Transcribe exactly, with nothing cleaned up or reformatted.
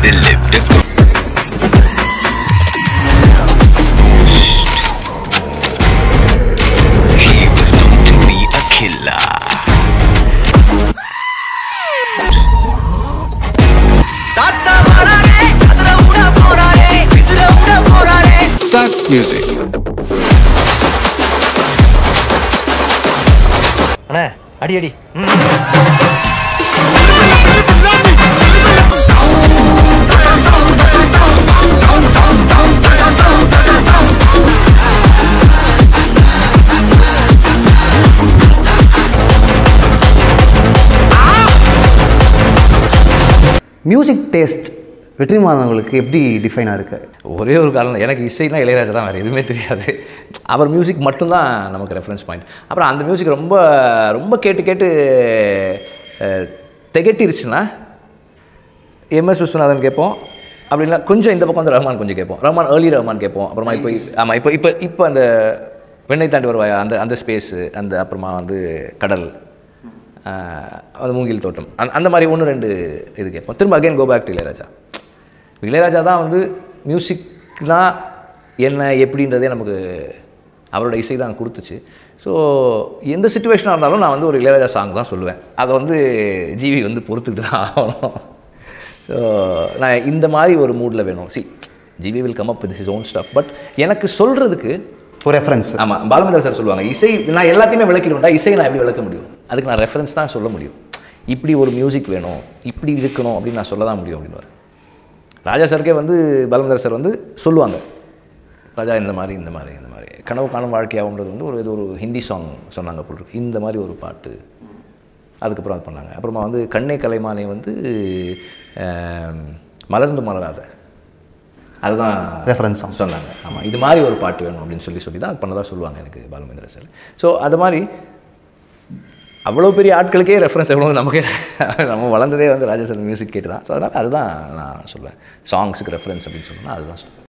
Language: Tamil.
They lived a good. He was known to be a killer. Start music. அண்ணா அடி அடி மியூசிக் டேஸ்ட் வெற்றிமாறனவங்களுக்கு எப்படி டிஃபைனாக இருக்கு? ஒரே ஒரு காரணம், எனக்கு இசைனா இளையராஜா தான், வேறு எதுவுமே தெரியாது. அவர் மியூசிக் மட்டும்தான் நமக்கு ரெஃபரன்ஸ் பாயிண்ட். அப்புறம் அந்த மியூசிக் ரொம்ப ரொம்ப கேட்டு கேட்டு திகட்டிருச்சுன்னா எம்எஸ் விஸ்வநாதன் கேட்போம், அப்படின்னா கொஞ்சம் இந்த பக்கம் வந்து ரஹ்மான் கொஞ்சம் கேட்போம். ரஹ்மான் ஏர்லி ரஹ்மான் கேட்போம். அப்புறமா இப்போ ஆமாம் இப்போ இப்போ இப்போ அந்த வெண்ணை தாண்டி வருவாயா அந்த அந்த ஸ்பேஸு, அந்த அப்புறமா வந்து கடல், அந்த மூங்கில் தோட்டம், அந்த அந்த மாதிரி ஒன்று ரெண்டு இது கேட்போம். திரும்ப again go back to Ilaiyaraaja. Ilaiyaraaja தான் வந்து மியூசிக்னா என்ன எப்படின்றதே நமக்கு அவரோட இசை தான் கொடுத்துச்சு. ஸோ எந்த சுச்சுவேஷனாக இருந்தாலும் நான் வந்து ஒரு இளையராஜா சாங் தான் சொல்லுவேன். அதை வந்து ஜிவி வந்து பொறுத்துக்கிட்டு தான் ஆகணும். ஸோ நான் இந்த மாதிரி ஒரு மூடில் வேணும். See GV will come up with his own stuff, but எனக்கு சொல்கிறதுக்கு ஒரு ரெஃபரன்ஸ். ஆமாம், பாலுமேந்திரா சார் சொல்லுவாங்க, இசை நான் எல்லாத்தையுமே விளக்கிடுவேன்டா, இசையை நான் எப்படி விளக்க முடியும்? அதுக்கு நான் ரெஃபரன்ஸ் தான் சொல்ல முடியும். இப்படி ஒரு மியூசிக் வேணும், இப்படி இருக்கணும் அப்படின்னு நான் சொல்ல தான் முடியும் அப்படின்னு. ராஜா சாருக்கே வந்து பாலுமேந்திரா சார் வந்து சொல்லுவாங்க, ராஜா இந்த மாதிரி இந்த மாதிரி இந்த மாதிரி கனவு காணும் வாழ்க்கையாகுன்றது வந்து ஒரு இது ஒரு ஹிந்தி சாங் சொன்னாங்க போல் இருக்கு, இந்த மாதிரி ஒரு பாட்டு. அதுக்கப்புறம் அது பண்ணாங்க. அப்புறமா வந்து கண்ணே கலைமானே வந்து மலர்ந்து மலராத, அதுதான் ரெஃபரன்ஸ் சொன்னாங்க. ஆமாம், இது மாதிரி ஒரு பாட்டு வேணும் அப்படின்னு சொல்லி சொல்லி தான் அது பண்ணதாக சொல்லுவாங்க எனக்கு பாலுமேந்திரா சார். ஸோ அது மாதிரி அவ்வளோ பெரிய ஆட்களுக்கே ரெஃபரன்ஸ் எவ்வளோ, நமக்கே நம்ம வளர்ந்ததே வந்து ராஜா சார் மியூசிக் கேட்டு தான். ஸோ அதனால் அதுதான் நான் சொல்லுவேன், சாங்ஸுக்கு ரெஃபரன்ஸ் அப்படின்னு சொன்னால் அதுதான் சொல்லுவேன்.